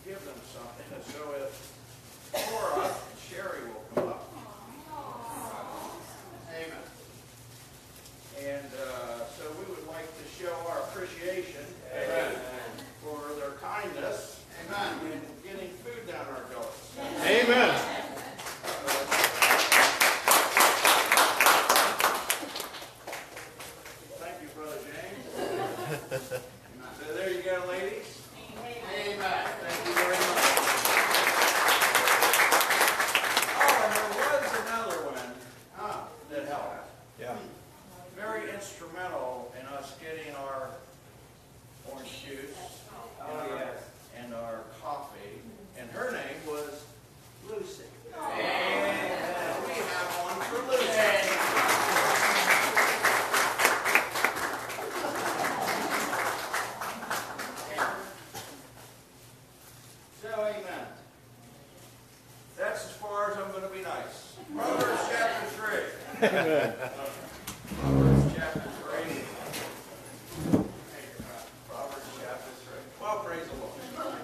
give them something. And so if Cora and Sherry will come up. Amen. And so we would like to show our appreciation for their kindness in getting food down our gullet. Amen. Thank you, Brother James. So there you go, ladies. Amen. Thank you very much. Oh, and there was another one that helped. Yeah. Very instrumental in us getting our orange juice and our coffee. And her name was Lucy. And we have one for Lucy. So, amen. That's as far as I'm going to be nice. Proverbs chapter 3. Amen. Proverbs chapter 3. Proverbs chapter 3. Well, praise the Lord.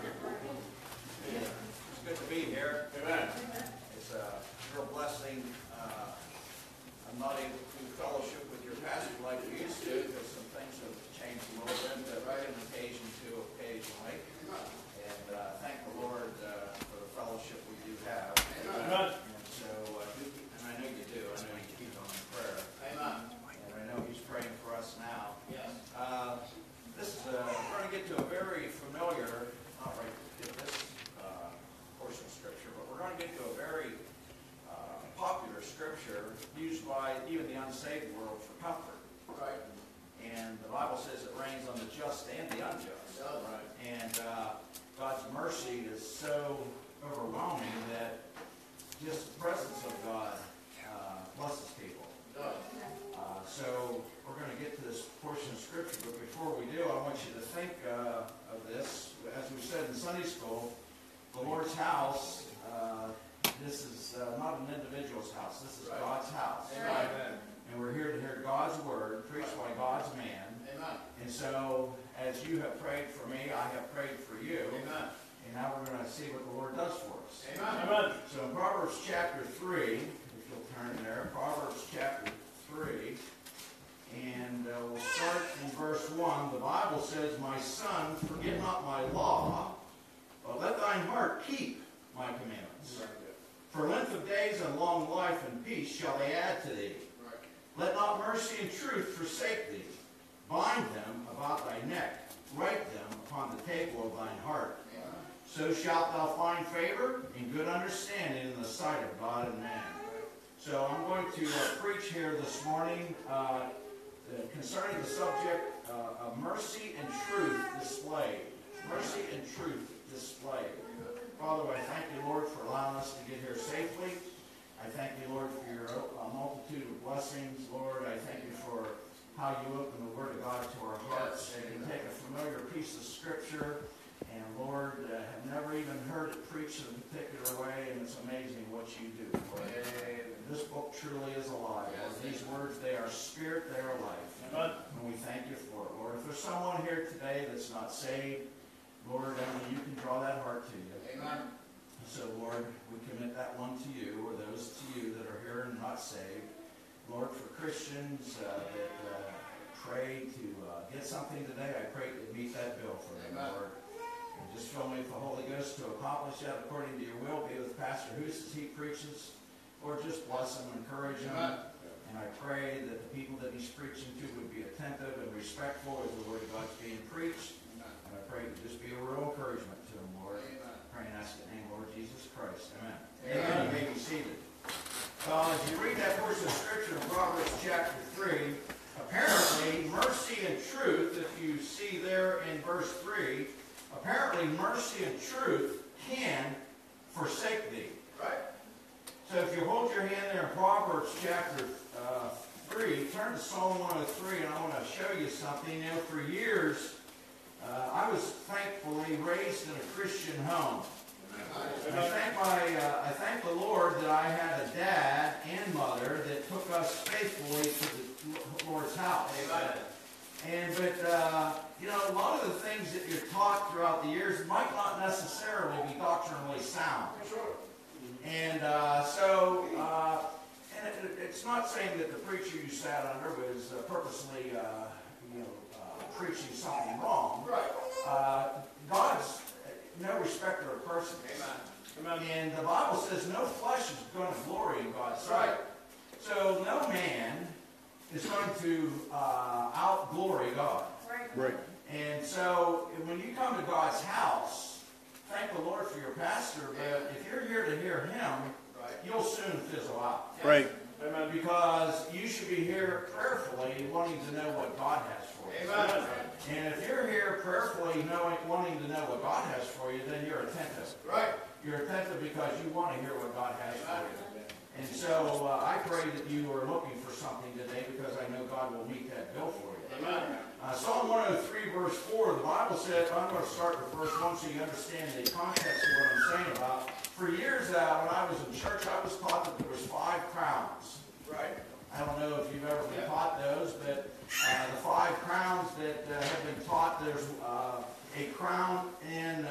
It's good to be here. Amen. It's a real blessing. I'm not able to fellowship with your pastor like we used to because some things have changed a little bit, but I get an occasion to occasionally. And thank the Lord for the fellowship we do have. Amen. And so, and I know you do. I know you keep on in prayer. Amen. And I know he's praying for us now. Yes. We're going to get to a very familiar, not right in this portion of Scripture, but we're going to get to a very popular Scripture used by even the unsaved world for comfort. Right. And the Bible says it rains on the just and the unjust. Right. And God's mercy is so overwhelming that just the presence of God blesses people. So we're going to get to this portion of Scripture, but before we do, I want you to think of this. As we said in Sunday school, the Lord's house, this is not an individual's house. This is God's house. Amen. And we're here to hear God's word preached by God's man. Amen. And so, as you have prayed for me, I have prayed for you. Amen. And now we're going to see what the Lord does for us. Amen. Amen. So in Proverbs chapter 3, if you'll turn there, Proverbs chapter 3, and we'll start in verse 1. The Bible says, "My son, forget not my law, but let thine heart keep my commandments. For length of days and long life and peace shall they add to thee. Let not mercy and truth forsake thee. Bind them about thy neck. Write them upon the table of thine heart. So shalt thou find favor and good understanding in the sight of God and man." So I'm going to preach here this morning concerning the subject of mercy and truth displayed. Mercy and truth displayed. Father, I thank you, Lord, for allowing us to get here safely. I thank you, Lord, for your multitude of blessings. Lord, I thank you for how you open the Word of God to our hearts. And you take a familiar piece of Scripture and, Lord, have never even heard it preached in a particular way, and it's amazing what you do, Lord. This book truly is alive. Lord. These words, they are spirit, they are life. And we thank you for it, Lord. If there's someone here today that's not saved, Lord, only you can draw that heart to you. Amen. So, Lord, we commit that one to you, or those to you that are here and not saved. Lord, for Christians that pray to get something today, I pray to meet that bill for them, Lord. And just fill me with the Holy Ghost to accomplish that according to your will. Be with Pastor Hoos as he preaches. Lord, just bless him, encourage him. And I pray that the people that he's preaching to would be attentive and respectful as the Word of God's being preached. And I pray to just be a real encouragement to him, Lord. Pray and ask in the name of Lord Jesus Christ. Amen. Amen. You may be seated. As you read that portion of Scripture in Proverbs chapter 3, apparently mercy and truth, if you see there in verse 3, apparently mercy and truth can forsake thee. Right? So if you hold your hand there in Proverbs chapter 3, turn to Psalm 103, and I want to show you something. You know, for years, I was thankfully raised in a Christian home. I thank the Lord that I had a dad and mother that took us faithfully to the Lord's house. Amen. But you know, a lot of the things that you're taught throughout the years might not necessarily be doctrinally sound. Sure. And it's not saying that the preacher you sat under was purposely, preaching something wrong. Right. God's no respecter of persons. Amen. And the Bible says no flesh is going to glory in God's sight. Right. So no man is going to out-glory God. Right. And so when you come to God's house, thank the Lord for your pastor, but if you're here to hear him, Right. you'll soon fizzle out. Right. Amen. Because you should be here prayerfully wanting to know what God has for you. Amen. And if you're here prayerfully wanting to know what God has for you, then you're attentive. Right. You're attentive because you want to hear what God has for you. And so I pray that you are looking for something today because I know God will meet that bill for you. Amen. Psalm 103 verse 4, the Bible said, I'm going to start with verse 1 so you understand the context of what I'm saying about. For years when I was in church, I was taught that there was 5 crowns. Right. I don't know if you've ever been taught those, but the 5 crowns that have been taught, there's a crown in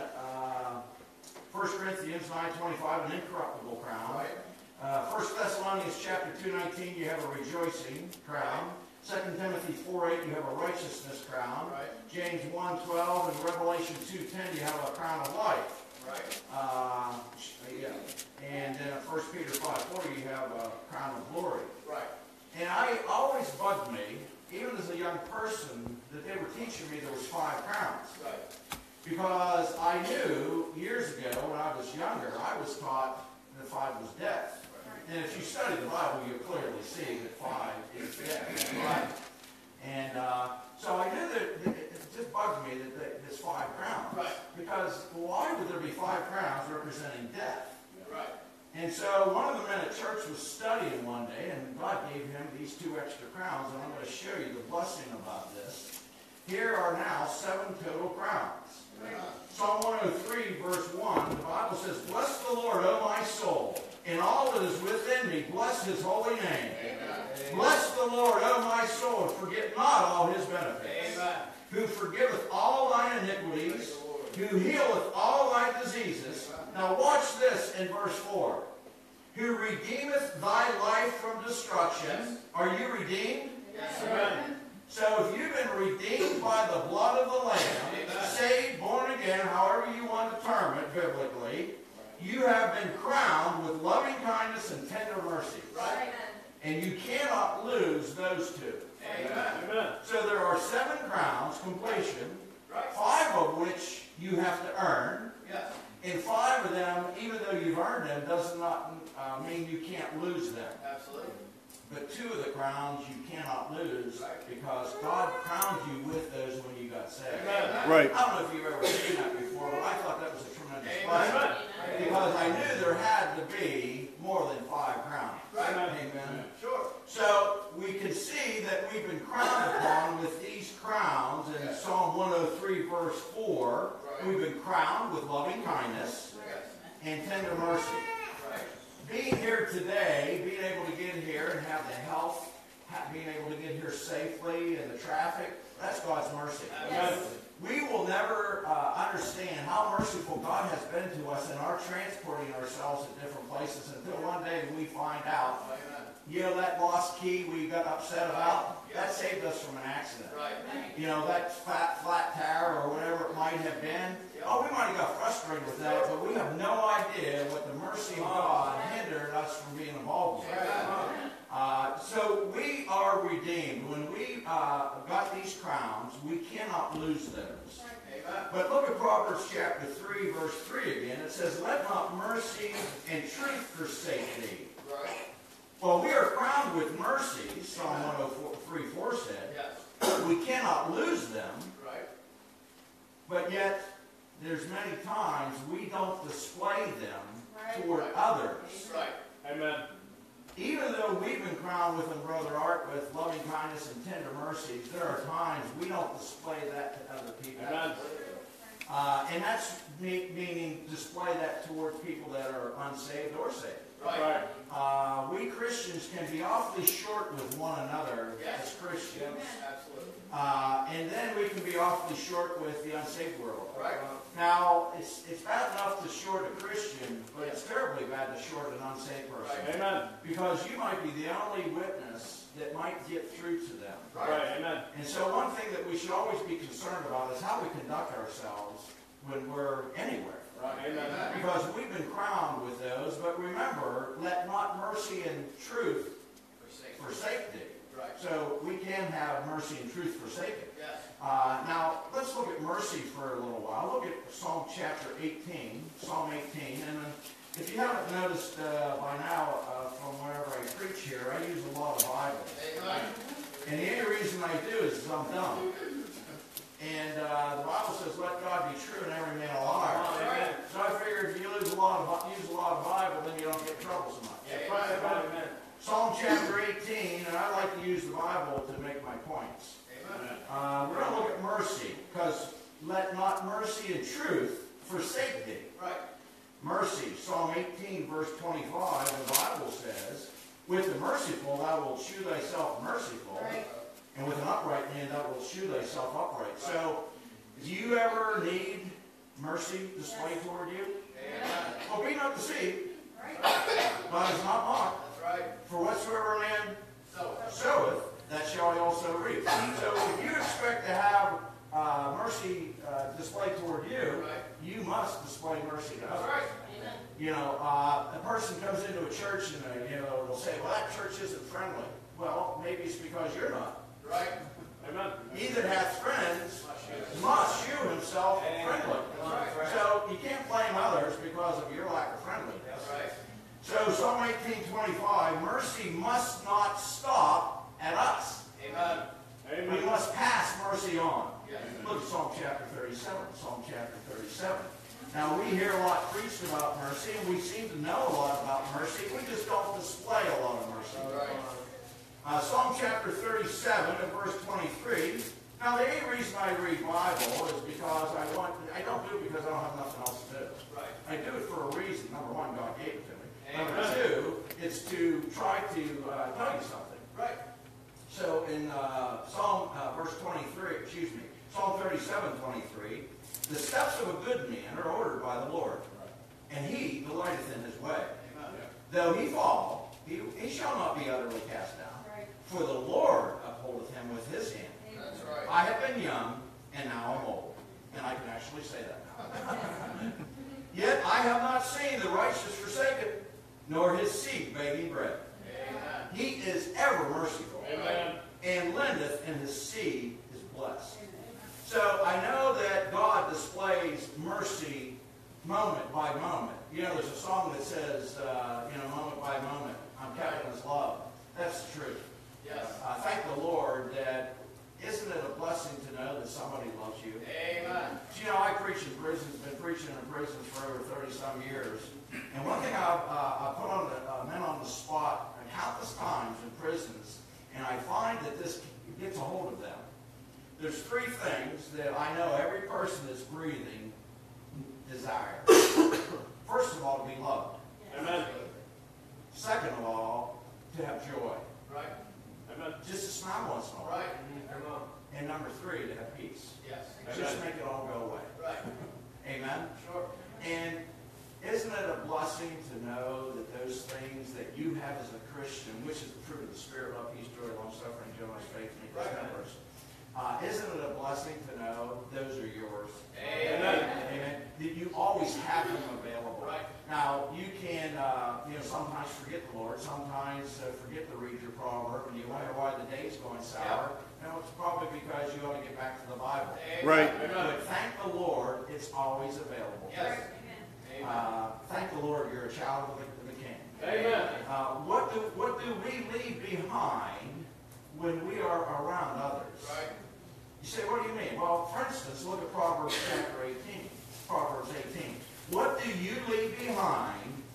1 Corinthians 9:25, an incorruptible crown. Right. 1 Thessalonians chapter 2:19, you have a rejoicing crown. 2 Timothy 4:8, you have a righteousness crown. Right. James 1:12 and Revelation 2:10, you have a crown of life. Right. And then 1 Peter 5:40, you have a crown of glory. Right. And I always bugged me, even as a young person, that they were teaching me there was 5 crowns. Right. Because I knew years ago when I was younger, I was taught that 5 was death. And if you study the Bible, you'll clearly see that 5 is death. Right. And so I knew that it just bugged me that there's 5 crowns. Right. Because why would there be 5 crowns representing death? Right. And so one of the men at church was studying one day, and God gave him these 2 extra crowns, and I'm going to show you the blessing about this. Here are now 7 total crowns. Psalm 103, verse 1, the Bible says, Bless the Lord, O my soul, and all that is within me, bless his holy name. Amen. Bless the Lord, O my soul, and forget not all his benefits. Amen. Who forgiveth all thine iniquities, who healeth all thy diseases. Now watch this in verse 4. Who redeemeth thy life from destruction. Are you redeemed? Yes, amen. So if you've been redeemed by the blood of the Lamb, saved, born again, however you want to term it biblically, you have been crowned with loving kindness and tender mercies. Right. And you cannot lose those 2. Amen. So there are 7 crowns, completion, Right. 5 of which you have to earn. Yes. And 5 of them, even though you've earned them, does not mean you can't lose them. Absolutely. But 2 of the crowns you cannot lose Right. because God crowned you with those when you got saved. Amen. Right. I don't know if you've ever seen that before, but I thought that was a tremendous Amen. blessing. Because I knew there had to be more than 5 crowns. Right. Amen. Sure. So we can see that we've been crowned upon with these crowns in Psalm 103 verse 4. Right. We've been crowned with loving kindness Yes. and tender mercy. Right. Being here today, being able to get here and have the health, being able to get here safely in the traffic, that's God's mercy. Yes. We will never understand how merciful God has been to us in our transporting ourselves at different places until one day we find out, Amen. you know, that lost key we got upset about, that saved us from an accident. Right. You know, that flat tire or whatever it might have been. Oh, we might have got frustrated with that, but we have no idea what the mercy of God hindered us from being involved with. So we are redeemed. When we got these crowns, we cannot lose those. Amen. But look at Proverbs chapter 3, verse 3 again. It says, Let not mercy and truth forsake thee. Right. Well, we are crowned with mercy, Psalm 103:4 said. Yes. We cannot lose them, Right. but yet there's many times we don't display them toward Right. others. Right. Amen. Even though we've been crowned with Brother Art with loving kindness and tender mercies, there are times we don't display that to other people. Amen. And that's meaning display that toward people that are unsaved or saved. Right. We Christians can be awfully short with one another as Christians. Absolutely. And then we can be awfully short with the unsaved world. Right. Now, it's bad enough to short a Christian, but it's terribly bad to short an unsaved person. Right. Amen. Because you might be the only witness that might get through to them. Right. Amen. And so one thing that we should always be concerned about is how we conduct ourselves when we're anywhere. Right. Amen. Because we've been crowned with those, but remember, let not mercy and truth forsake thee. Right. So we can have mercy and truth forsaken. Yes. Now, let's look at mercy for a little while. Look at Psalm chapter 18, Psalm 18. And if you haven't noticed by now from wherever I preach here, I use a lot of Bible. Amen. And the only reason I do is I'm dumb. And the Bible says, let God be true and every man a liar. Amen. So I figure if you use a lot of Bible, then you don't get in trouble so much. Amen. Psalm chapter 18, and I like to use the Bible to make my points. Amen. We're going to look at mercy, because let not mercy and truth forsake thee. Right. Mercy, Psalm 18, verse 25, the Bible says, with the merciful thou wilt shew thyself merciful, and with an upright man thou wilt shew thyself upright. So, do you ever need mercy displayed toward you? Amen. Well, be not deceived. God is not mocked. That's right. For whatsoever a man So. soweth, that shall he also reap. So if you expect to have mercy displayed toward you, you must display mercy to That's others. right. You know, a person comes into a church and they'll say, well, that church isn't friendly. Well, maybe it's because you're not. Right. Amen. He that hath friends must shew himself friendly. Right. So you can't blame others because of your lack of friendliness. That's right. So Psalm 18:25, mercy must not stop at us. Amen. We Amen. must pass mercy on. Yes. Look at Psalm chapter 37. Psalm chapter 37. Now we hear a lot preached about mercy, and we seem to know a lot about mercy. We just don't display a lot of mercy. All right. Psalm chapter 37 and verse 23. Now the only reason I read Bible is because I don't do it because I don't have nothing else to do. Right. I do it for a reason. Number one, God gave it to me. Amen. Number two, it's to try to tell you something. Right. So in Psalm 37:23, the steps of a good man are ordered by the Lord, and he delighteth in his way. Amen. Though he fall, he shall not be utterly cast down. For the Lord upholdeth him with his hand. That's right. I have been young, and now I'm old. And I can actually say that now. Yet I have not seen the righteous forsaken, nor his seed begging bread. Amen. He is ever merciful, Amen. and lendeth, and his seed is blessed. So I know that God displays mercy moment by moment. You know, there's a song that says, moment by moment, I'm kept in his love. That's the truth. Yes. Thank the Lord that, isn't it a blessing to know that somebody loves you? Amen. You know, I preach in prisons, been preaching in prisons for over 30-some years. And one thing I put on men on the spot countless times in prisons, and I find that this gets a hold of them. There's three things that I know every person that's breathing desires. First of all, to be loved. Amen. Second of all, to have joy. Right. Amen. Just to smile once in a while. Right. Come on. And number three, to have peace. Yes. Just make it all go away. Right. Amen? Sure. And isn't it a blessing to know that those things that you have as a Christian, which is the fruit of the Spirit, love, peace, joy, long-suffering, gentleness, faith, meekness, temperance, isn't it a blessing to know those are yours? Amen. Amen. That you always have them available. Right. Now, you can, sometimes forget the Lord, sometimes forget to read your proverb, and you wonder why the day's going sour. It's probably because you ought to get back to the Bible. Right. But thank the Lord, it's always available. Yes. Amen. Thank the Lord, you're a child of the King. Amen. What do we leave behind when we are around others? Right. You say, what do you mean? Well, for instance, look at Proverbs chapter 18. Proverbs 18. What do you leave behind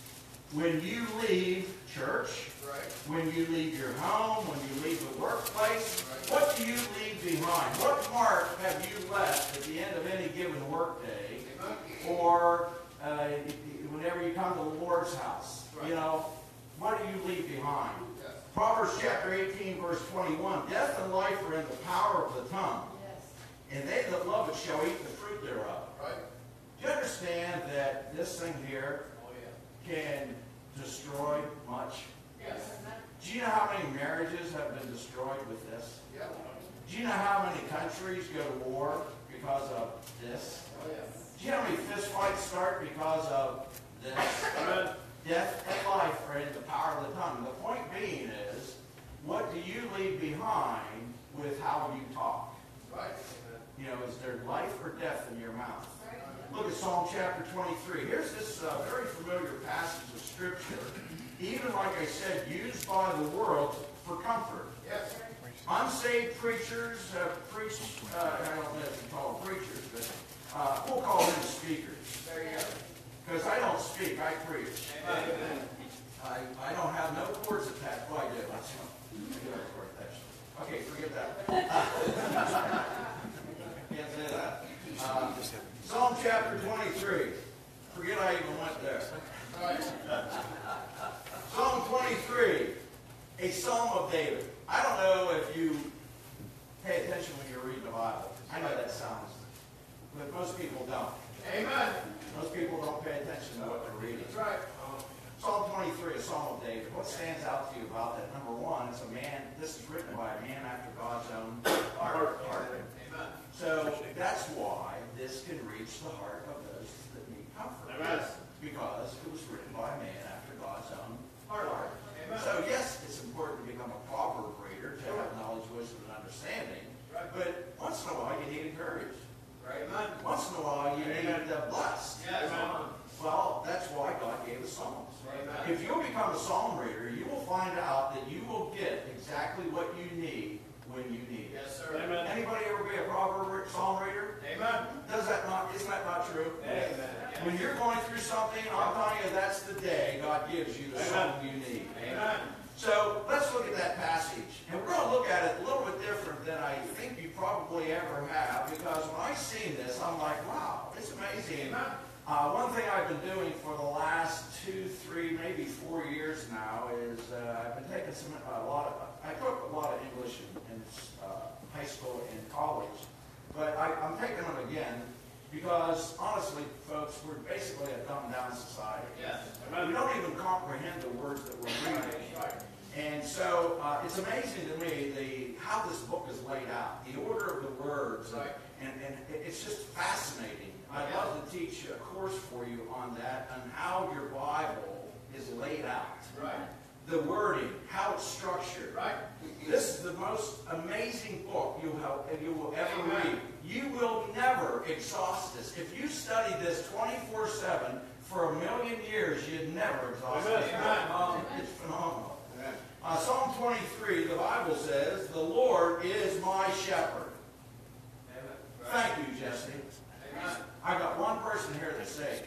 when you leave church, when you leave your home, when you leave the workplace, what do you leave behind? What mark have you left at the end of any given workday, or whenever you come to the Lord's house? You know, what do you leave behind? Proverbs chapter 18, verse 21, death and life are in the power of the tongue, and they that love it shall eat the fruit thereof. Do you understand that this thing here can destroy much? Do you know how many marriages have been destroyed with this? Do you know how many countries go to war because of this? Do you know how many fist fights start because of this? Death and life are in the power of the tongue. The point being is, what do you leave behind with how you talk? You know, is there life or death in your mouth? Look at Psalm chapter 23. Here's this very familiar passage of Scripture, even like I said, used by the world for comfort. Unsaved preachers preach, I don't know if you call them preachers, but we'll call them speakers. Because I don't speak, I preach. I don't have no chords attached. Well, I do. I do have chords attached. Okay, forget that. Can't say that. Psalm chapter 23. Forget I even went there. Psalm 23, a psalm of David. I don't know if you pay attention when you're reading the Bible. I know that sounds, but most people don't. Amen. Most people don't pay attention to what they're reading. That's right. Psalm 23, a psalm of David. What stands out to you about that? Number one, it's a man. This is written by a man after God's own heart. Amen. So that's why this can reach the heart of those that need comfort. Amen. Because it was written by a man after God's own heart. Amen. So yes, it's important to become a proverb reader, to have knowledge, wisdom, and understanding. But once in a while, you need encouragement. Amen. Once in a while, you need blessed. Yes. Well, that's why God gave us Psalms. Amen. If you'll become a psalm reader, you will find out that you will get exactly what you need when you need it. Yes, sir. Amen. Anybody ever be a proverb psalm reader? Amen. Isn't that not true? Amen. When you're going through something, I'm telling you, that's the day God gives you the psalm you need. Amen. So let's look at that passage. And we're going to look at it a little bit different than I think you probably ever have, because when I seen this, I'm like, wow, it's amazing. One thing I've been doing for the last 2, 3, maybe 4 years now is I've been taking I took a lot of English in high school and college, but I'm taking them again because, honestly, folks, we're basically a dumbed-down society. Yes. We don't even comprehend the words that we're reading. And so it's amazing to me how this book is laid out, the order of the words, and it's just fascinating. I'd love to teach a course for you on that, on how your Bible is laid out. Right. The wording, how it's structured. Right. This is the most amazing book you will ever read. You will never exhaust this. If you study this 24/7 for 1,000,000 years, you'd never exhaust this. It's phenomenal. Psalm 23, the Bible says, "The Lord is my shepherd." Thank you, Jesse. I got one person here that's saved.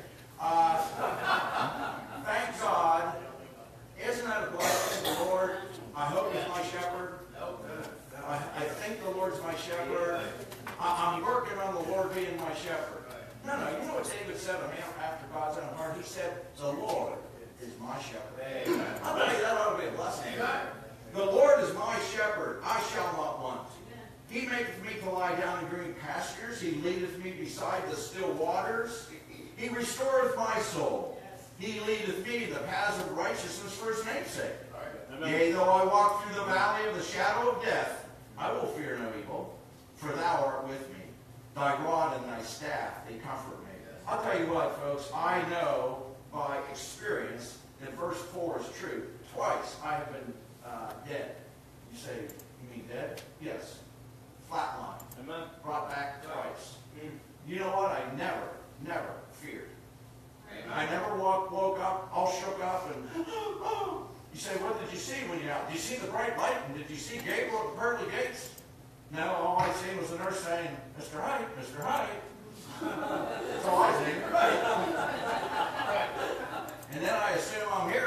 Thank God. Isn't that a blessing? The Lord, I hope, is my shepherd. I think the Lord's my shepherd. I'm working on the Lord being my shepherd. No, you know what David said of him after God's own heart? He said, "The Lord is my shepherd." I'll tell you, that ought to be a blessing. The Lord is my shepherd, I shall not want. He maketh me to lie down in green pastures. He leadeth me beside the still waters. He restoreth my soul. He leadeth me in the paths of righteousness for his name's sake. Yea, though I walk through the valley of the shadow of death, I will fear no evil, for thou art with me. Thy rod and thy staff, they comfort me. I'll tell you what, folks, I know by experience that verse 4 is true. Twice I have been dead. You say, you mean dead? Yes. Flatline. Amen. Brought back twice. You know what? I never feared. I never woke up all shook up and, oh. You say, what did you see when you're out? Did you see the bright light? And did you see Gabriel at the pearly gates? No, all I seen was the nurse saying, "Mr. Hyde, Mr. Hyde." That's all I seen. And then I assume I'm here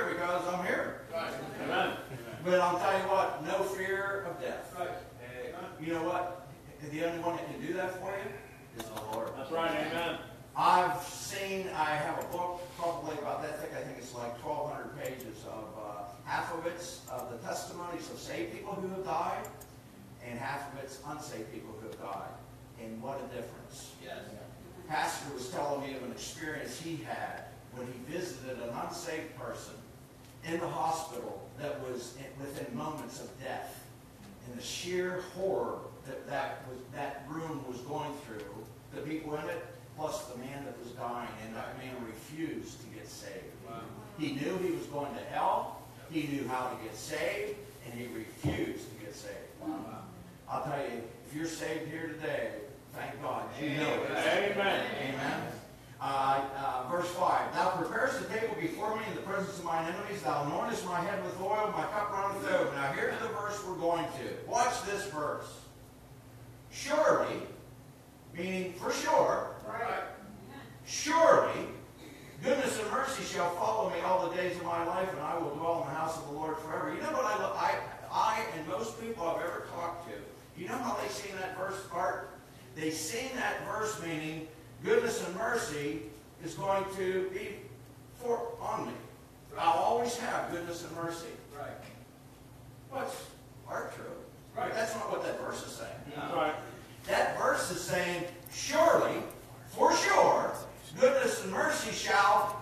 the only one that can do that for you is the Lord. That's right. Amen. I have a book probably about that thick. I think it's like 1,200 pages of half of it's of the testimonies of saved people who have died, and half of it's unsaved people who have died. And what a difference. Yes. Pastor was telling me of an experience he had when he visited an unsaved person in the hospital that was within moments of death. And the sheer horror that room was going through, the people in it, plus the man that was dying, and that man refused to get saved. Wow. He knew he was going to hell, he knew how to get saved, and he refused to get saved. Wow. I'll tell you, if you're saved here today, thank God you know it. Amen. Amen. Verse 5, Thou preparest the table before me in the presence of mine enemies. Thou anointest my head with oil, my cup runneth over. Now here's the verse we're going to. Watch this verse. Surely, meaning for sure, Right. surely, goodness and mercy shall follow me all the days of my life, and I will dwell in the house of the Lord forever. You know what I and most people I've ever talked to, you know how they sing that verse part? They sing that verse meaning goodness and mercy is going to be on me. I'll always have goodness and mercy. Right. What's are true? Right. That's not what that verse is saying. That's right. That verse is saying, surely, for sure, goodness and mercy shall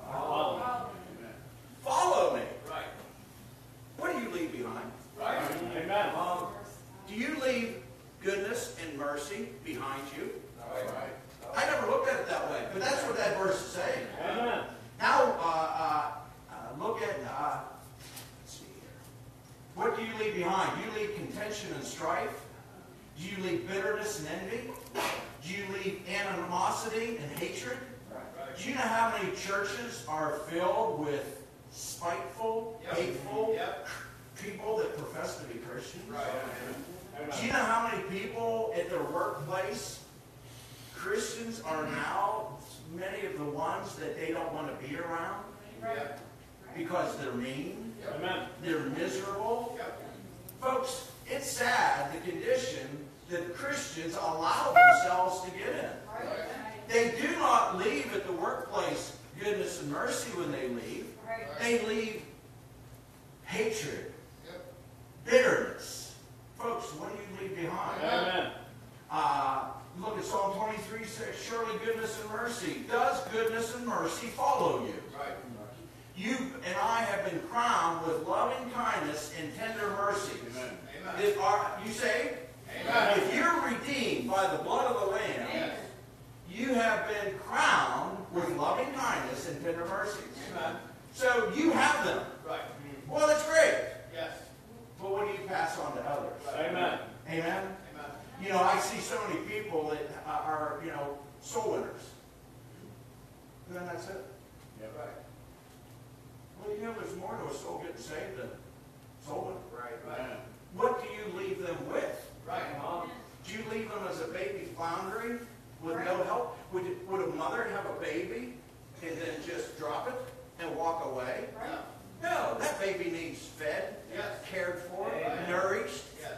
follow me. Right. What do you leave behind? Right. Amen. Do you leave goodness and mercy behind you? Right. I never looked at it that way, but that's what that verse is saying. Amen. Now, look at, let's see here. What do you leave behind? Do you leave contention and strife? Do you leave bitterness and envy? Do you leave animosity and hatred? Right. Do you know how many churches are filled with spiteful, Yep. hateful Yep. people that profess to be Christians? Right. Do you know how many people at their workplace, Christians are now, many of the ones that they don't want to be around Yep. because they're mean, Amen. they're miserable? Yep. Folks, it's sad the condition that Christians allow themselves to get in. They do not leave at the workplace goodness and mercy when they leave. They leave hatred, Yep. bitterness. Folks, what do you leave behind? Amen. Look at Psalm 23, 6. Surely goodness and mercy. Does goodness and mercy follow you? Right. You and I have been crowned with loving kindness and tender mercies. Amen. Amen. Are you saved? Amen. If you're redeemed by the blood of the Lamb, Yes. you have been crowned with loving kindness and tender mercies. Amen. So you have them. Right. Well, that's great. Yes. But what do you pass on to others? Amen. Amen? Amen. You know, I see so many people that are, soul winners. And then that's it. Right. Well, there's more to a soul getting saved than soul winner. Right. Right. What do you leave them with? Right. Do you leave them as a baby floundering with no help? Would a mother have a baby and then just drop it and walk away? No. No, that baby needs fed, Yes. cared for, Amen. nourished. Yes.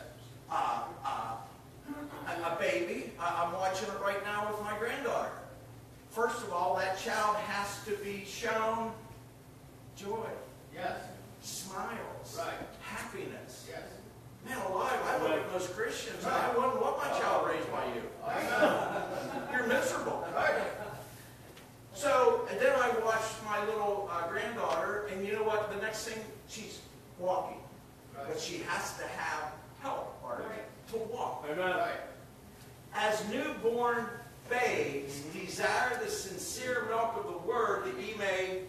A baby, I'm watching it right now with my granddaughter. First of all, that child has to be shown joy, Yes. smiles, Right. happiness. Yes. Man alive, I look at most Christians, and I wouldn't want my child raised by you. Amen. You're miserable. Right. So, and then I watched my little granddaughter, and you know what? The next thing, she's walking. But Right. she has to have help, Art, to walk. Amen. Right. As newborn babes, desire the sincere milk of the word that ye may.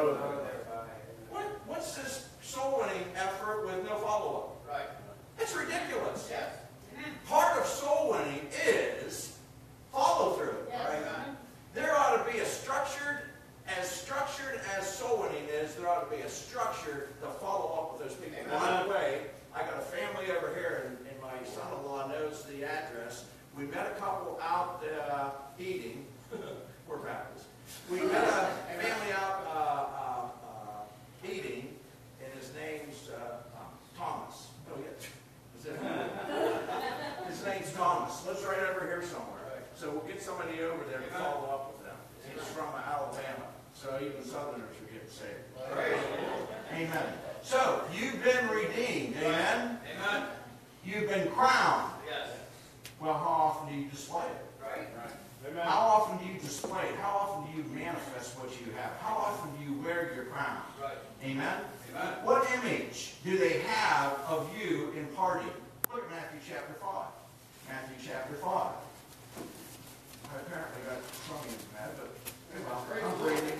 What's this soul winning effort with no follow-up? Right. It's ridiculous. Yes. Part of soul winning is follow through. Amen. There ought to be a structured as soul winning is, there ought to be a structure to follow up with those people. Amen. By the way, I got a family over here, and my son-in-law knows the address. We met a couple out eating. We're Baptists. We met a family out eating, and his name's Thomas. Oh, yeah. His name's Thomas. so even Southerners are getting saved. Amen. So, you've been redeemed. Amen? Amen. You've been crowned. Yes. Well, how often do you display it? Right. Amen. How often do you display it? How often do you manifest what you have? How often do you wear your crown? Right. Amen? Amen. What image do they have of you imparting? Look at Matthew chapter 5. Matthew chapter 5. I apparently got something in that, but I'm reading.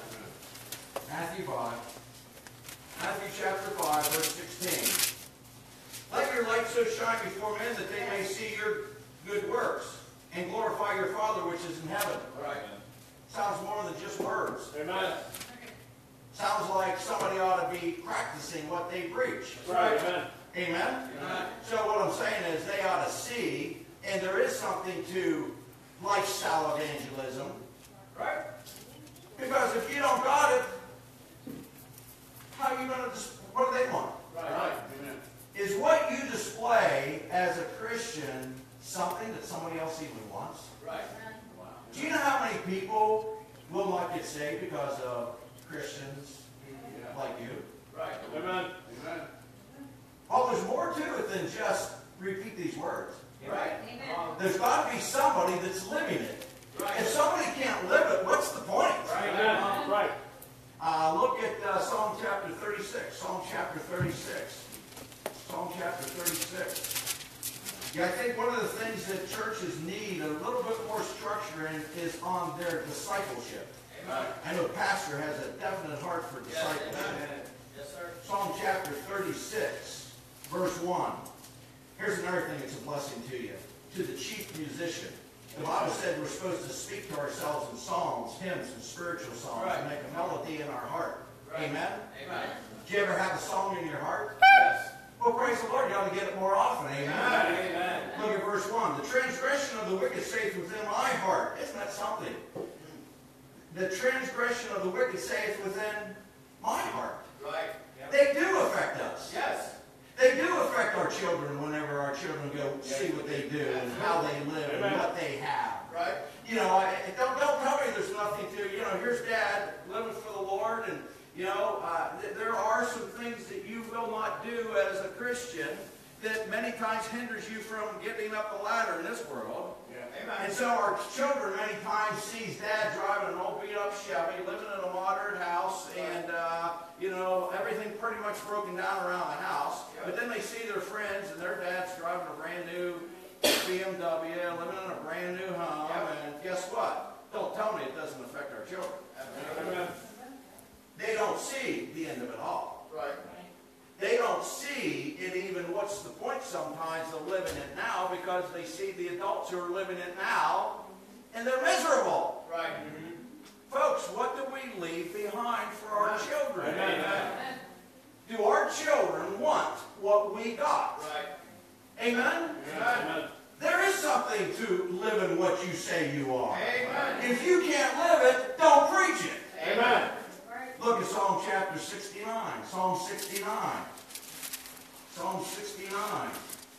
Matthew 5. Matthew chapter 5, verse 16. Let your light so shine before men that they may see your good works and glorify your Father which is in heaven. Right. Sounds more than just words. Amen. Sounds like somebody ought to be practicing what they preach. Right. Amen. Amen? Amen. So what I'm saying is they ought to see, and there is something to lifestyle evangelism. Right. Because if you don't got it, how are you going to, what do they want? Right. Amen. Is what you display as a Christian something that somebody else even wants? Right. Do you know how many people will not get saved because of Christians like you? Right. Amen. Amen. Well, there's more to it than just repeat these words. Right. There's got to be somebody that's living it. Right. If somebody can't live it, what's the point? Amen. Right. Look at Psalm chapter 36. Psalm chapter 36. Psalm chapter 36. Yeah, I think one of the things that churches need a little bit more structure in is on their discipleship. Amen. I know pastor has a definite heart for Yes. discipleship. Amen. Yes, sir. Psalm chapter 36, verse 1. Here's another thing that's a blessing to you. To the chief musician. The Bible said we're supposed to speak to ourselves in psalms, hymns, and spiritual songs, Right. and make a melody in our heart. Right. Amen? Amen. Do you ever have a song in your heart? Yes. Well, praise the Lord, you ought to get it more often. Amen? Amen. Look at verse 1. The transgression of the wicked saith within my heart. Isn't that something? The transgression of the wicked saith within my heart. Right. Yep. They do affect us. Yes. They do affect our children whenever our children go see what they do and how they live and Amen. what they have. Right. You know, don't tell me there's nothing to, you know, here's Dad living for the Lord, and, you know, there are some things that you will not do as a Christian that many times hinders you from getting up the ladder in this world. Amen. And so our children many times sees Dad driving an old beat-up Chevy, living in a modern house, and, you know, everything pretty much broken down around the house. But then they see their friends, and their dad's driving a brand new BMW, living in a brand new home, and guess what? Don't tell me it doesn't affect our children. Amen. They don't see the end of it all. Right. They don't see it even, what's the point sometimes of living it now, because they see the adults who are living it now, and they're miserable. Right. Folks, what do we leave behind for our children? Amen. Do our children want what we got? Right. Amen? Amen. There is something to living what you say you are. Amen. If you can't live it, don't preach it. Amen. Look at Psalm chapter 69. Psalm 69. Psalm 69.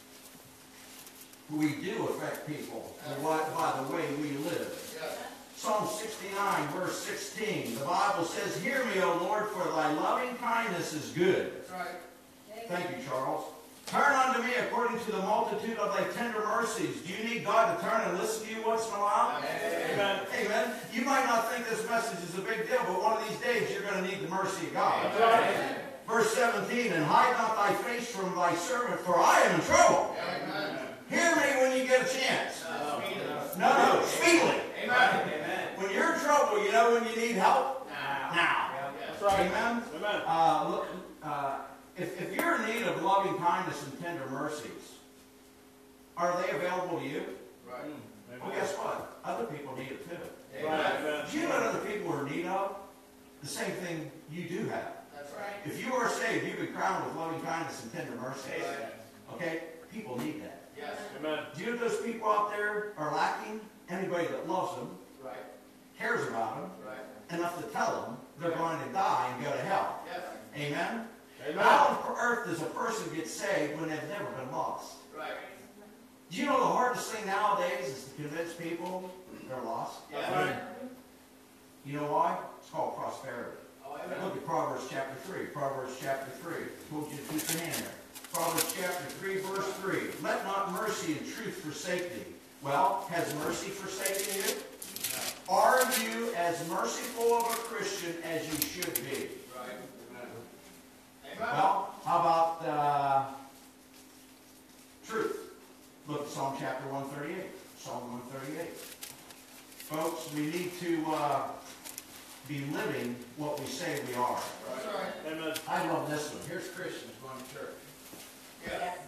We do affect people by the way we live. Yes. Psalm 69, verse 16. The Bible says, Hear me, O Lord, for thy loving kindness is good. That's right. Thank you, Charles. Turn unto me according to the multitude of thy tender mercies. Do you need God to turn and listen to you once in a while? Amen. Amen. You might not think this message is a big deal, but one of these days you're going to need the mercy of God. That's right. Verse 17, And hide not thy face from thy servant, for I am in trouble. Amen. Hear me when you get a chance. No. No, speedily. Amen. Amen. When you're in trouble, you know when you need help? Now. Now. That's right. Amen. Amen. Look, if you're in need of loving kindness and tender mercies, are they available to you? Right. Well, guess what? Other people need it too. Right. Amen. Amen. Do you know what other people are in need of? The same thing you do have. That's right. If you are saved, you've been crowned with loving kindness and tender mercies. Right. Okay? People need that. Yes. Amen. Do you know those people out there are lacking? Anybody that loves them, Right. cares about them, Right. enough to tell them they're going to die and go to hell. Yes. Amen? Amen. How on earth does a person get saved when they've never been lost? Right. Do you know the hardest thing nowadays is to convince people they're lost? Yes. Right. You know why? It's called prosperity. Look at Proverbs chapter 3. Proverbs chapter 3. I told you to keep your hand there. Proverbs chapter 3, verse 3. Let not mercy and truth forsake thee. Well, has mercy forsaken you? No. Are you as merciful of a Christian as you should be? Right. Amen. Well, how about truth? Look at Psalm chapter 138. Psalm 138. Folks, we need to be living what we say we are. That's right. Amen. I love this one. Here's Christians going to church. Yeah. Yes.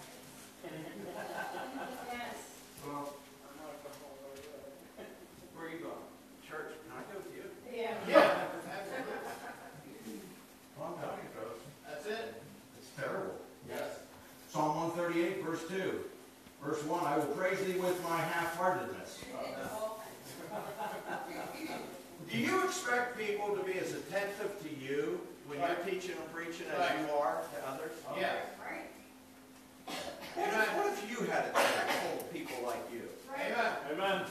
Well, where are you going? Church. Can I go with you? Yeah. Yeah. Absolutely. Well, I'm telling you, folks. That's it. It's terrible. Yes. Psalm 138, verse 2. Verse 1, I will praise thee with my half-heartedness. Do you expect people to be as attentive to you when you're teaching and preaching as you are to others? Yeah. Right. Amen. What if you had a church full of people like you? Amen. Amen.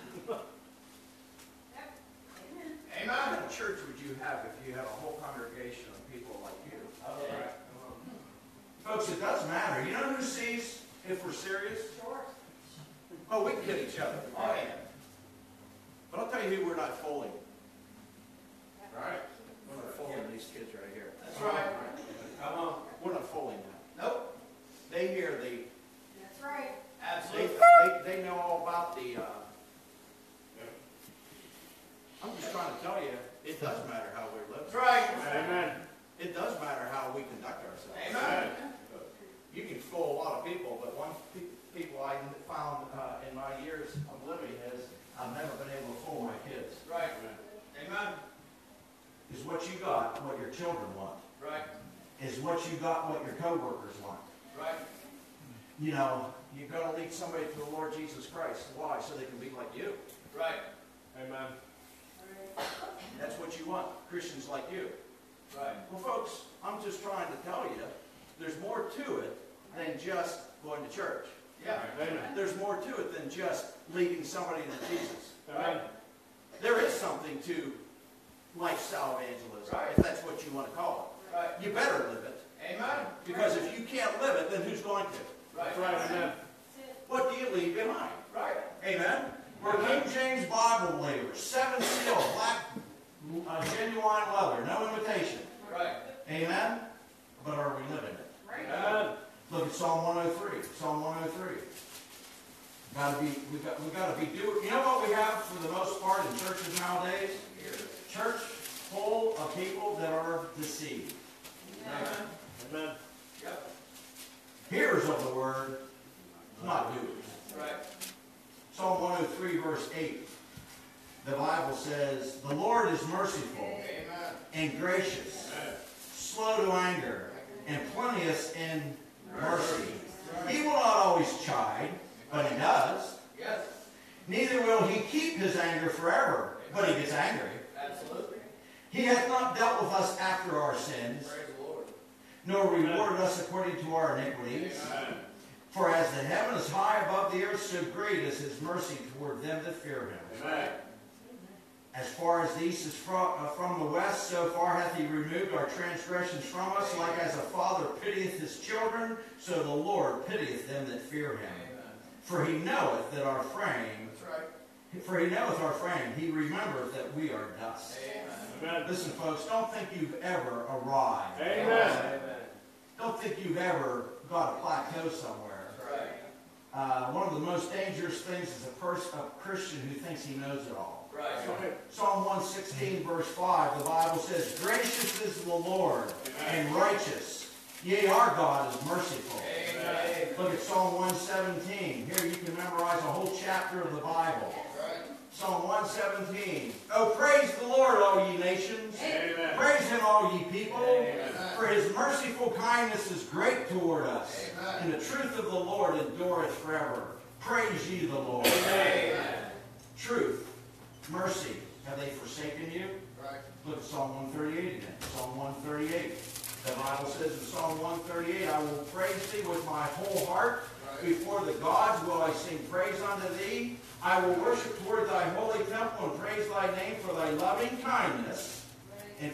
Yep. Amen. What Amen. kind of church would you have if you had a whole congregation of people like you? Folks, it does matter. You know who sees if we're serious? Sure. Oh, we can kid each other. Oh, yeah. But I'll tell you who we're not fooling. Right. We're not fooling these kids right here. That's right. Come on. We're not fooling them. Nope. They hear the, That's right. Absolutely. they know all about the, I'm just trying to tell you, it does matter how we live. That's right. Amen. It does matter how we conduct ourselves. Amen. You can fool a lot of people, but one people I found in my years of living is I've never been able to fool my kids. Right. Amen. Is what you got what your children want? Right. Is what you got what your coworkers want? Right. You know, you've got to lead somebody to the Lord Jesus Christ. Why? So they can be like you. Right. Amen. That's what you want. Christians like you. Right. Well, folks, I'm just trying to tell you, there's more to it than just going to church. Yeah. Amen. There's more to it than just leading somebody to Jesus. Amen. There is something to lifestyle evangelism, Right. if that's what you want to call Right. it. You better live it. Amen. Because if you can't live it, then who's going to? Right. That's right. Amen. What do you leave behind? Right. Amen? We're King James Bible believers. 7 seal, black, genuine leather, no imitation. Right. Amen? But are we living it? Right. Amen. Look at Psalm 103. Psalm 103. We got to be doing. You know what we have for the most part in churches nowadays? Church full of people that are deceived. Amen. Amen. Yep. Hearers of the word, not doers. Right. Psalm 103, verse 8. The Bible says, the Lord is merciful Amen. and gracious, slow to anger, and plenteous in mercy. He will not always chide, but he does. Yes. Neither will he keep his anger forever, but he gets angry. Absolutely. He hath not dealt with us after our sins, Praise the Lord. nor rewarded us according to our iniquities. Amen. For as the heaven is high above the earth, so great is his mercy toward them that fear him. Amen. As far as the east is from the west, so far hath he removed our transgressions from us. Like as a father pitieth his children, so the Lord pitieth them that fear him. Amen. For he knoweth that our frame, That's right. for he knoweth our frame, he remembereth that we are dust. Amen. Amen. Listen, folks, don't think you've ever arrived. Amen. Amen. Don't think you've ever got a plateau somewhere. That's right. One of the most dangerous things is a Christian who thinks he knows it all. Right. Psalm 116, verse 5, the Bible says, gracious is the Lord and righteous. Yea, our God is merciful. Amen. Look at Psalm 117. Here you can memorize a whole chapter of the Bible. Right. Psalm 117. Oh, praise the Lord, all ye nations. Amen. Praise him, all ye people. Amen. For his merciful kindness is great toward us. Amen. And the truth of the Lord endureth forever. Praise ye the Lord. Amen. Truth, mercy, have they forsaken you? Right. Look at Psalm 138 again. Psalm 138. The Bible says in Psalm 138, I will praise thee with my whole heart. Right. Before the gods will I sing praise unto thee. I will worship toward thy holy temple and praise thy name for thy loving kindness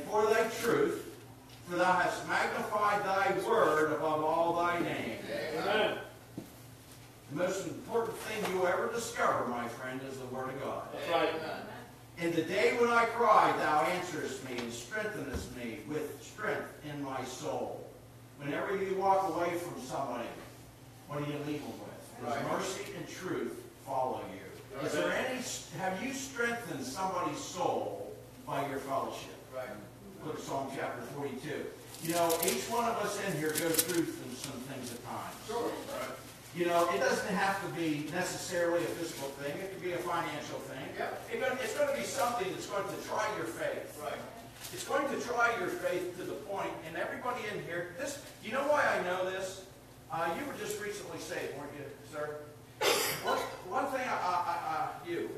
for thy truth, for thou hast magnified thy word above all thy name. Amen. The most important thing you ever discover, my friend, is the Word of God. That's right. In the day when I cried, thou answerest me and strengthenest me with strength in my soul. Whenever you walk away from somebody, what do you leave them with? Does mercy and truth follow you? Is there any? Have you strengthened somebody's soul by your fellowship? Right. Look at Psalm chapter 42. You know, each one of us in here goes through some things at times. Sure. Right. You know, it doesn't have to be necessarily a physical thing. It could be a financial thing. Yeah. It's going to be something that's going to try your faith. Right. It's going to try your faith to the point, and everybody in here, you know why I know this? You were just recently saved, weren't you, sir? One thing you,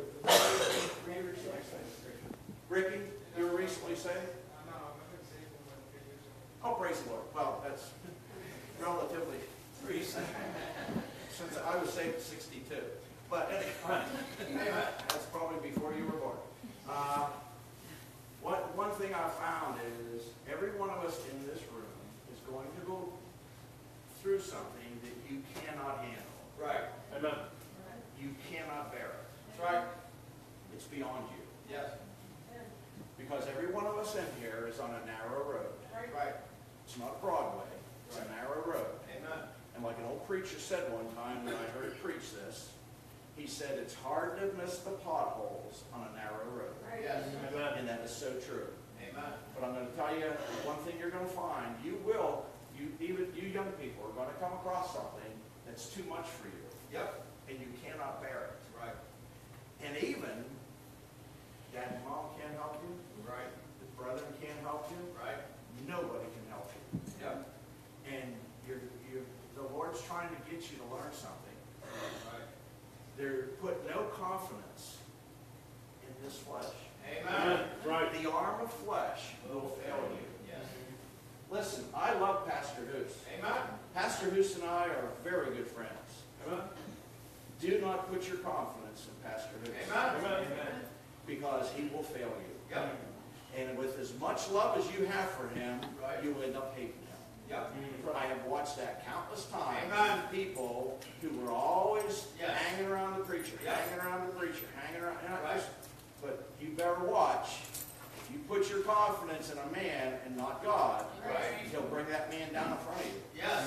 Ricky, you were recently saved? Oh, praise the Lord. Well, that's relatively recent, since I was saved at 62. But anyway, that's probably before you were born. One thing I found is every one of us in this room is going to go through something that you cannot handle. Right. Amen. You cannot bear it. That's right. It's beyond you. Yes. Because every one of us in here is on a narrow road. Right. It's not Broadway. It's a narrow road. Amen. And like an old preacher said one time when I heard him preach this, he said it's hard to miss the potholes on a narrow road. Yes. Amen. And that is so true. Amen. But I'm going to tell you one thing you're going to find. Even you young people are going to come across something that's too much for you. Yep. And you cannot bear it. Right. And even dad and mom can't help you. Right. The brethren can't help you. Right. Nobody can help you. Yep. And the Lord's trying to get you to learn something. Right. Put no confidence in this flesh. Amen. Right. The arm of flesh will fail you. Yes. Listen, I love Pastor Hoos. Amen. Pastor Hoos and I are very good friends. Amen. Do not put your confidence in Pastor Hoos. Amen. Amen. Because he will fail you. Yep. And with as much love as you have for him, Right. you will end up hating him. Yep. I have watched that countless times. Amen. People who were always Yes. hanging around the preacher, Yes. hanging around the preacher, hanging around. Right. But you better watch. If you put your confidence in a man and not God, Right. he'll bring that man down in front of you. Yes.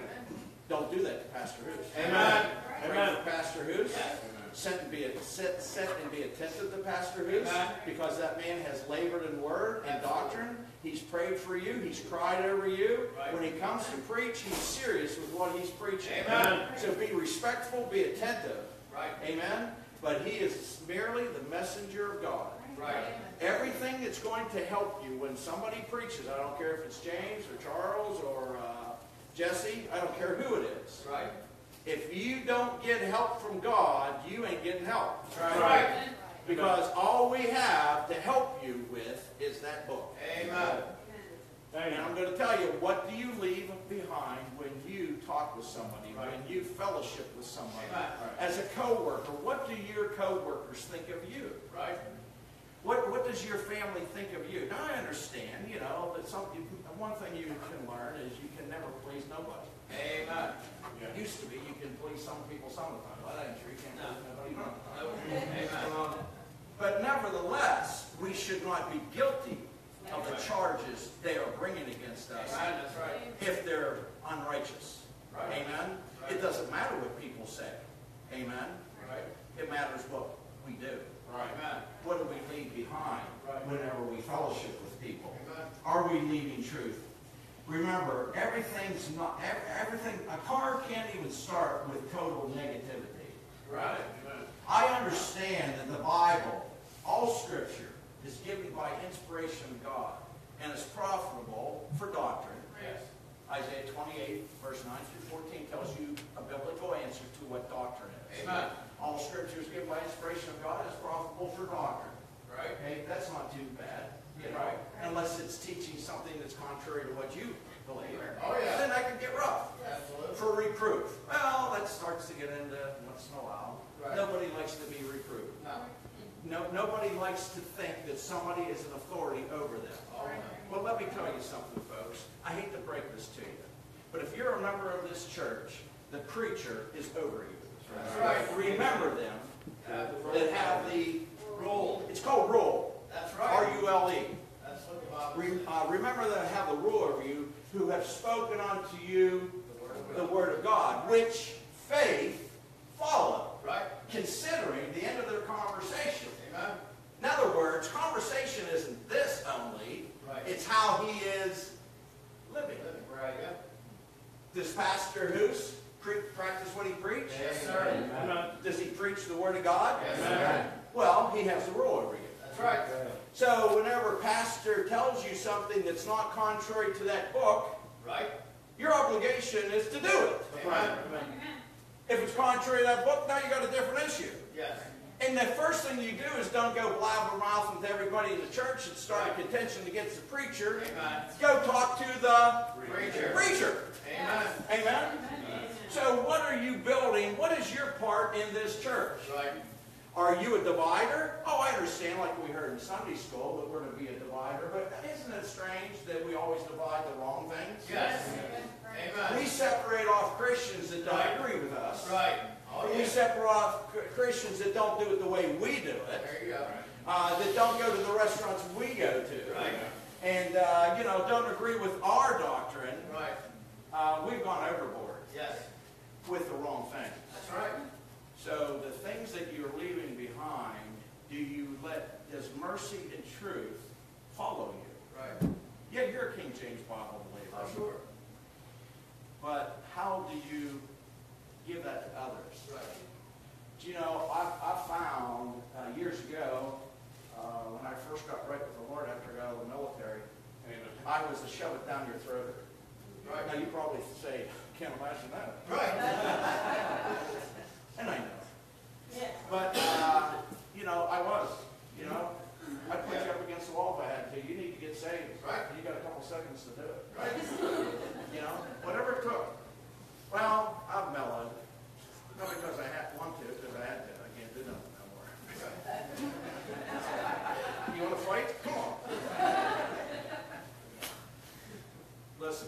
Don't do that to Pastor Hoos. Amen. Pray Amen. for Pastor Hoos. Yes. Sit and be attentive to Pastor Hoos, Amen. because that man has labored in word and doctrine. He's prayed for you. He's cried over you. Right. When he comes to preach, he's serious with what he's preaching. Amen. So be respectful, be attentive. Right. Amen. But he is merely the messenger of God. Right. Everything that's going to help you when somebody preaches, I don't care if it's James or Charles or Jesse, I don't care who it is. Right. If you don't get help from God, you ain't getting help. Right. Because all we have to help you with is that book. Amen. And I'm going to tell you, what do you leave behind when you talk with somebody, Right. when you fellowship with somebody? Amen. As a co-worker, what do your co-workers think of you? Right. What does your family think of you? Now, I understand, that one thing you can learn is you can never please nobody. Amen. It used to be you can please some people some of the time. Well, that ain't true. You can't please nobody. No. Amen. But nevertheless, we should not be guilty of the charges they are bringing against us Amen. That's right. if they're unrighteous. Right. Amen? Right. It doesn't matter what people say. Amen? Right. It matters what we do. Amen. What do we leave behind Right. whenever we fellowship with people? Amen. Are we leaving truth? Remember, everything, a car can't even start with total negativity. Right. Amen. I understand that the Bible, all Scripture, is given by inspiration of God and is profitable for doctrine. Yes. Isaiah 28, verse 9 through 14 tells you a biblical answer to what doctrine is. Amen. All Scripture is given by inspiration of God and is profitable for doctrine. Right. Okay, that's not too bad, Right. unless it's teaching something that's contrary to what you believe. Oh, yeah. Then that can get rough. Absolutely. For reproof. Well, that starts to get into once in a while. Right. Nobody likes to be reproved. No. Nobody likes to think that somebody is an authority over them. Oh, no. me tell you something, folks. I hate to break this to you, but if you're a member of this church, the preacher is over you. That's right. Remember them that have the Rule. It's called rule. That's right. R-U-L-E. That's what the Bible says. Remember that have the rule over you, who have spoken unto you The the word. word of God, which faith follow, Right. considering the end of their conversation. Amen. In other words, conversation isn't this only, Right. it's how he is living. Right. Yeah. Does Pastor Hoos practice what he preached? Yes, sir. Amen. Does he preach the word of God? Yes, sir. Well, he has the rule over you. That's right. So whenever pastor tells you something that's not contrary to that book, Right. your obligation is to do it. Amen. If it's contrary to that book, now you got a different issue. Yes. And the first thing you do is don't go blabbermouth with everybody in the church and start a contention against the preacher. Amen. Go talk to the Preacher. preacher. Amen. Amen? So what are you building? What is your part in this church? Right. Are you a divider? Oh, I understand, like we heard in Sunday school, that we're to be a divider. But isn't it strange that we always divide the wrong things? Yes. We Amen. separate off Christians that don't agree with us. Right. Oh, We yes. separate off Christians that don't do it the way we do it. There you go. That don't go to the restaurants we go to. Right. And, don't agree with our doctrine. Right. We've gone overboard Yes. with the wrong thing. That's right. So the things that you're leaving behind, does mercy and truth follow you? Right. Yeah, you're a King James Bible believer. Oh, sure. But how do you give that to others? Right. Do you know, I found years ago, when I first got right with the Lord after I got out of the military, I was a shove it down your throat. Right. Now you probably say, can't imagine that. Right. And I know. Yeah. But, I was, I'd put you up against the wall if I had to. You need to get saved. Right. You got a couple seconds to do it. Right. Whatever it took. Well, I've mellowed. Not because I want to, because I had to. I can't do nothing no more. You want to fight? Come on. Listen.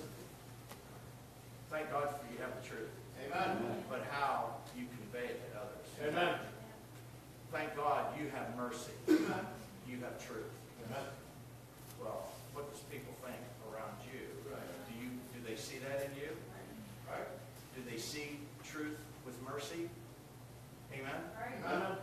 Thank God for you have the truth. Amen. But how you convey it to others. Amen. Thank God you have mercy. Amen. You have truth. Amen. Well, what does people think around you? Right. Do they see that in you? Right. Do they see truth with mercy? Amen? Amen.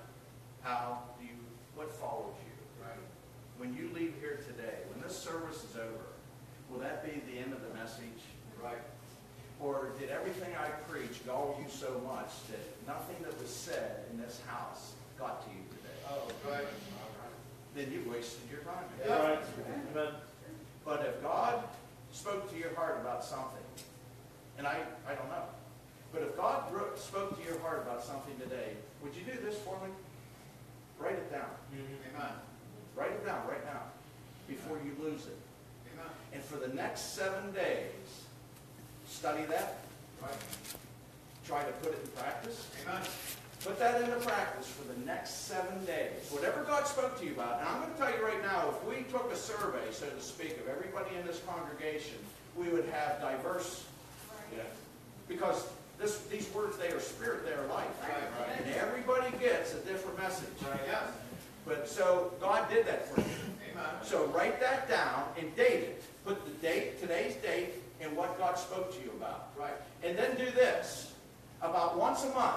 What follows you? Right. When you leave here today, when this service is over, will that be the end of the message? Right. Or did everything I preached gall you so much that nothing that was said in this house got to you today? Oh, right. Then you wasted your time. Yeah. Right. Amen. But if God spoke to your heart about something, and I don't know, but if God spoke to your heart about something today, would you do this for me? Write it down. Amen. Write it down right now before you lose it. Amen. And for the next 7 days, study that. Right. Try to put it in practice. Amen. Put that into practice for the next 7 days. Whatever God spoke to you about. And I'm going to tell you right now, if we took a survey, so to speak, of everybody in this congregation, we would have diverse. Yeah. Because these words, they are spirit, they are life. Right. And everybody gets a different message. Right. Yes. But so God did that for you. Amen. So write that down and date it. Put the date, today's date, and what God spoke to you about. Right. And then do this. About once a month,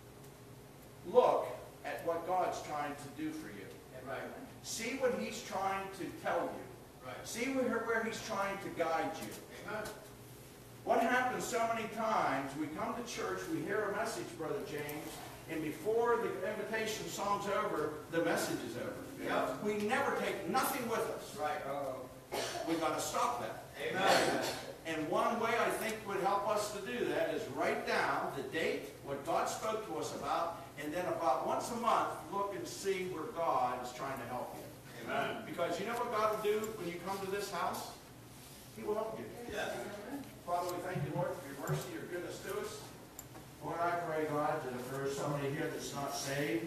look at what God's trying to do for you. Right. See what He's trying to tell you. Right. See where He's trying to guide you. Amen. What happens so many times, we come to church, we hear a message, Brother James, and before the invitation song's over, the message is over. Yeah. We never take nothing with us. Right. We've got to stop that. Amen. And one way I think would help us to do that is write down the date, what God spoke to us about, and then about once a month, look and see where God is trying to help you. Amen. Because you know what God will do when you come to this house? He will help you. Yes. Father, we thank you, Lord, for your mercy, your goodness to us. Lord, I pray, God, that if there is somebody here that's not saved,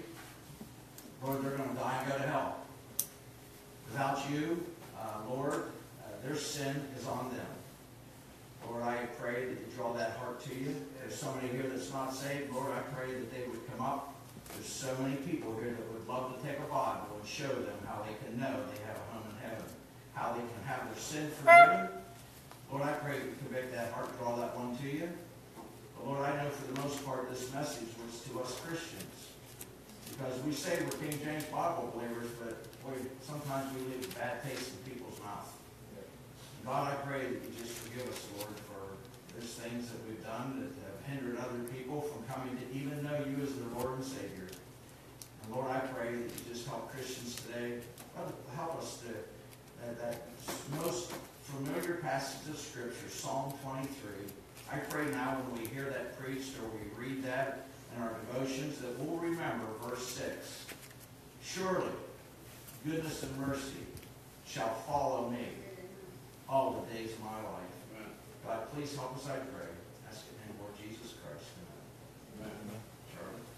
Lord, they're going to die and go to hell. Without you, Lord, there's their sin is on them. Lord, I pray that you draw that heart to you. There's somebody here that's not saved. Lord, I pray that they would come up. There's so many people here that would love to take a Bible and show them how they can know they have a home in heaven, how they can have their sin forgiven. Lord, I pray that you convict that heart, draw that one to you. But Lord, I know for the most part this message was to us Christians. Because we say we're King James Bible believers, but boy, sometimes we leave a bad taste in people's mouth. God, I pray that you just forgive us, Lord, for those things that we've done that have hindered other people from coming to even know you as their Lord and Savior. And Lord, I pray that you just help Christians today. Help us to, that most familiar passage of Scripture, Psalm 23. I pray now when we hear that preached or we read that in our devotions that we'll remember verse 6. Surely, goodness and mercy shall follow me all the days of my life. Amen. God, please help us, I pray. Ask it in the name of Lord Jesus Christ. Amen. Charlie.